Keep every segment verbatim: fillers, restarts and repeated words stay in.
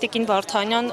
Տիկին Վարդանյան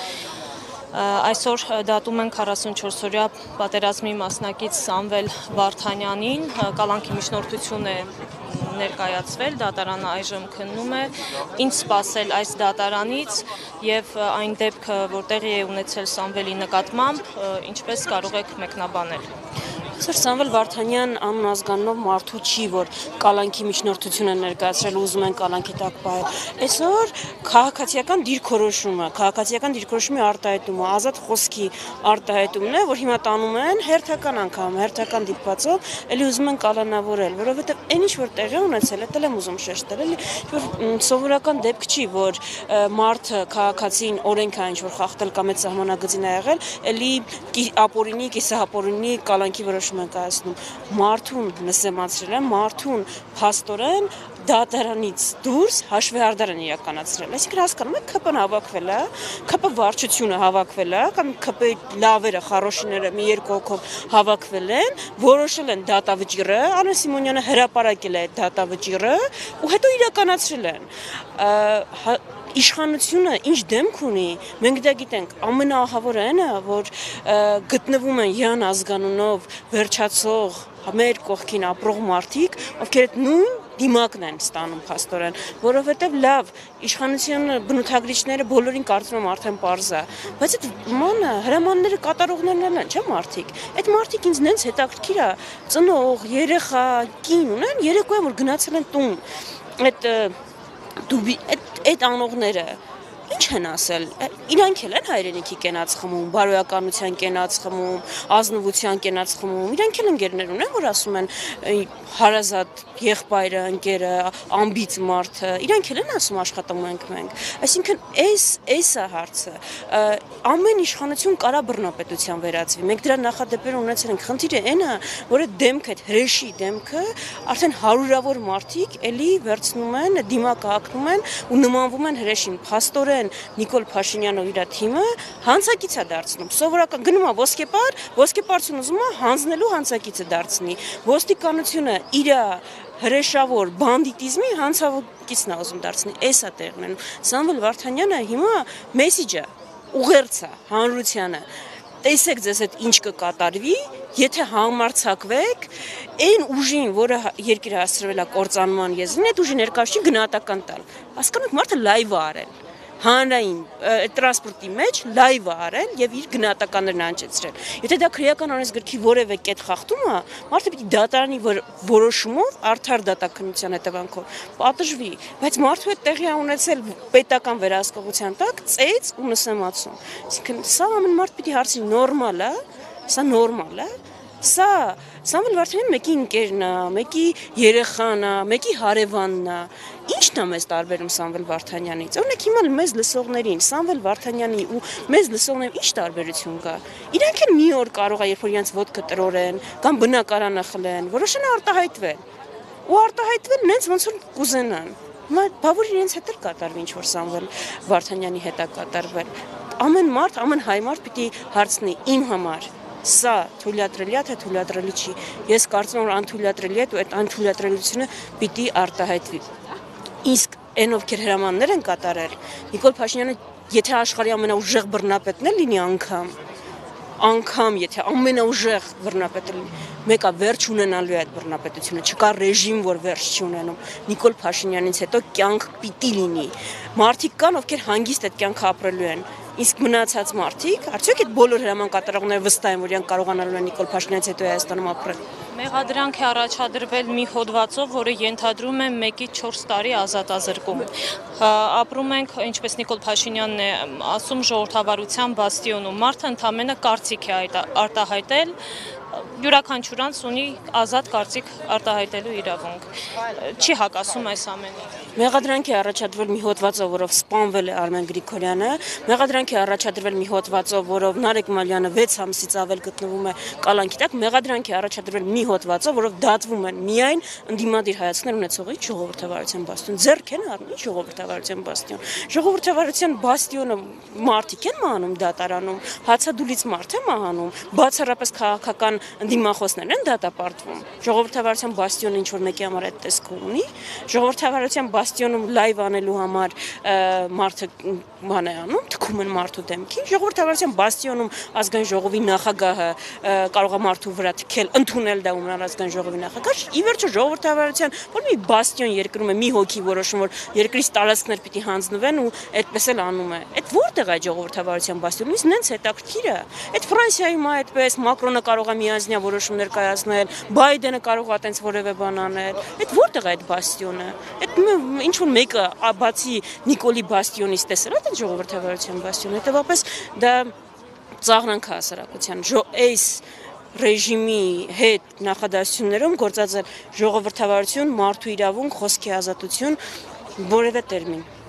այսօր դատում են քառասունչորսօրյա պատերազմի մասնակից Սամվել Վարդանյանին, կալանքի միջնորդություն է ներկայացվել, դատարանը այժմ քննում է ինչ սպասել այս դատարանից եւ այն դեպքը, որ տեղի է ունեցել Սամվելի նկատմամբ, ինչպես կարող եք մեկնաբանել։ Սր Սամվել Վարդանյան անուն ազգանունով մարդու չի, որ կալանքի միջնորդություն են ներկայացրել, ուզում են կալանքի տակ պահել։ Այսօր քաղաքացիական դիրքորոշումը, քաղաքացիական դիրքորոշումի արտահայտումը, ազատ խոսքի արտահայտումն է, որ հիմա տանում են հերթական անգամ, հերթական դիպվածով, էլի ուզում են կալանավորել, որովհետև այն ինչ որ տեղի ունեցել, դա եմ ուզում շեշտել, էլի որ սովորական դեպք չի, որ մարդը քաղաքացին օրենքը ինչ որ խախտել կամ այդ սահմանագծին է եղել, էլի ապօրինի, կիսահապօրինի կալանքի որոշում են կայացնում։ Մարդուն նսեմացրել են, մարդուն փաստորեն դատարանից դուրս հաշվեհարդար են իրականացրել։ Այսինքն հասկանում եք, ՔՊ-ն հավաքվել է, ՔՊ վարչությունը հավաքվել է, կամ ՔՊ-ի լավերը, խառոշիները մի երկու հոգով հավաքվել են, որոշել են դատավճիռը, Արմեն Սիմոնյանը հրապարակել է այդ դատավճիռը ու հետո իրականացրել են։ Իշխանությունը ինչ դեմք ունի, մենք դա գիտենք, ամենաահավորը այն է, որ գտնվում են յան ազգանունով վերջացող մեր կողքին ապրող մարդիկ, ովքեր այդ նույն դիմակն են ստանում փաստորեն, որովհետև լավ, իշխանությունը բնութագրիչները բոլորին կարծում եմ արդեն պարզ է, բայց այդ մանը հրամանները կատարողներն են, չէ՞ մարդիկ։ Այդ մարդիկ ինձ նենց հետաքրքիր է, ծնող, երեխա, կին ունեն, երեկոյան որ գնացել են տուն, այդ դուբի այդ անողները ինչ են ասել, իրանք էլ են հայրենիքի կենաց խմում, բարոյականության կենաց խմում, ազնվության կենաց խմում, իրանք էլ ընկերներ ունեն, որ ասում են հարազատ եղբայրը, ընկերը, ամբից մարդը, իրանք էլ են ասում աշխատում ենք մենք, այսինքն էս էս է հարցը, ամեն իշխանություն կարա բռնապետության վերածվի, մենք դրա նախադեպեր ունեցել ենք, խնդիրը այն է, որ այդ դեմքը, այդ հրեշի դեմքը արդեն հարյուրավոր մարդիկ էլի վերցնում են, դիմակը հագնում են ու նմանվում են հրեշին, փաստորեն Նիկոլ Փաշինյանով իր թիմը հանցակից է դարձնում։ Սովորական գնում է ոսկեպար, ոսկեպարցուն ուզում է հանձնելու հանցակիցը դարձնի։ Ոստիկանությունը իր հրեշավոր բանդիտիզմի հանցակիցն է ուզում դարձնի։ Էս է տեղն ունենում։ Սամվել Վարդանյանը հիմա մեսիջը ուղերձ է հանրությանը։ Տեսեք ձեզ այդ ինչ կկատարվի, եթե համարձակվեք, այն ուժին, որը երկիրը հասցրել է կործանման եզրին, այդ ուժի ներկայացուցիչ գնահատական տալ։ Հասկանաք, մարդը լայվ է արել։ Հանրային տրանսպորտի մեջ լայվ է արել եւ իր գնահատականներն անջեցրել։ Եթե դա քրեական օրենսգրքի որևէ կետ խախտում է, մարդը պիտի դատարանի որոշումով արդար դատաքննության հետևանքով պատժվի, բայց մարդու հետ տեղի ունեցել պետական վերահսկողության տակ ծեծ ու նսեմացում։ Այսինքն սա ամեն մարդ պիտի հարցնի նորմալ է, սա նորմալ է, սա Սամվել Վարդանյանը մեկի ընկերն է, մեկի երեխան է, մեկի հարևանն է։ Ի՞նչն է մեզ տարբերում Սամվել Վարդանյանից։ Օրինակ հիմա մեզ լսողներին Սամվել Վարդանյանի ու մեզ լսողներին ինչ տարբերություն կա։ Իրանք էլ մի օր կարող է, երբ որ իրենց ոտքը տրորեն կամ բնակարանը խլեն, որոշեն արտահայտվել։ Ու արտահայտվել նենց ոնց որ կուզենան։ Հիմա բավուր իրենց հետ էլ կատարվի ինչ որ Սամվել Վարդանյանի հետ է կատարվել։ Ամեն մարդ, ամեն հայ մարդ պիտի հարցնի իմ համար Սա թույլատրելի է, թե թույլատրելի չի։ Ես կարծում եմ, որ անթույլատրելի է ու այդ անթույլատրելիությունը պիտի արտահայտվի։ Իսկ այն ովքեր հրամաններ են կատարել, Նիկոլ Փաշինյանը, եթե աշխարհի ամենաուժեղ բռնապետն է լինի անգամ, անգամ եթե ամենաուժեղ բռնապետը լինի, մեկը վերջ ունենալու է այդ բռնապետությունը, չկա ռեժիմ, որ վերջ չի ունենում։ Նիկոլ Փաշինյանից հետո կյանք պիտի լինի։ Մարդիկ կան, ովքեր հանգիստ այդ կյանքը ապրելու են։ Իսկ մնացած մարդիկ, արդյոք այդ բոլոր հրաման կատարողները վստահ են, որ իրենք կարողանալու են Նիկոլ Փաշինյանից հետո Հայաստանում ապրել։ Մեղադրանք է առաջադրվել մի հոդվածով, որը ենթադրում է մեկից չորս տարի ազատազրկում։ Ապրում ենք, ինչպես Նիկոլ Փաշինյանն է ասում, ժողովրդավարության բաստիոնում։ Մարդը ընդամենը կարծիք է արտահայտել, յուրաքանչյուրանց ունի ազատ կարծիք արտահայտելու իրավունք։ Չի հակասում այս ամենին։ Մեղադրանք է առաջադրվել մի հոդվածով, որով սպանվել է Արմեն Գրիգորյանը, մեղադրանք է առաջադրվել մի հոդվածով, որով Նարեկ Մալյանը վեց ամսից ավել գտնվում է կալանքի տակ, մեղադրանք է առաջադրվել մի հոդվածով, որով դատվում են միայն ընդդիմադիր հայացքներ ունեցողի ժողովրդավարության բաստիոն։ Ձեռք են առնում ժողովրդավարության բաստիոն։ Ժողովրդավարության բաստիոնը մարդիկ են մահանում դատարանում, հացադուլից մարդ է մահանում, բացառապես քաղաքական դիմախոսներն են դատապարտվում։ Ժողովրդավարության բաստիոնը ինչ որ մեկի համար այդ տեսքը ունի, ժողովրդավարության բաստիոնում լայվ անելու համար մարդը բան է անում, թքում են մարդու դեմքին, ժողովրդավարության բաստիոնում ազգային ժողովի նախագահը կարող է մարդու վրա թքել, ընդունել դա ունենալ ազգային ժողովի նախագահ, ի վերջո ժողովրդավարության որ մի բաստիոն երկրում է մի հոգի որոշում որ երկրից տարածքներ պիտի հանձնվեն ու այդպես էլ անում է։ Այդ որտեղ է ժողովրդավարության բաստիոնը, ինձ նենց հետաքրքիր է։ Այդ Ֆրանսիայում է այդպես, Մակրոնը կարող է միանձնյա որոշումներ կայացնել, Բայդենը կարող է այտենց որևէ բան անել։ Այդ որտեղ է այդ բաստիոնը։ Այդ ինչ որ մեկը բացի Նիկոլի բաստիոնից տեսել է այդ ժողովրդավարության բաստիոնը, հետևաբար դա ծաղրանք է հասարակության։ Այս ռեժիմի հետ նախադասություններում գործած է ժողովրդավարություն, մարդու իրավունք, խոսքի ազատություն, որևէ տերմին։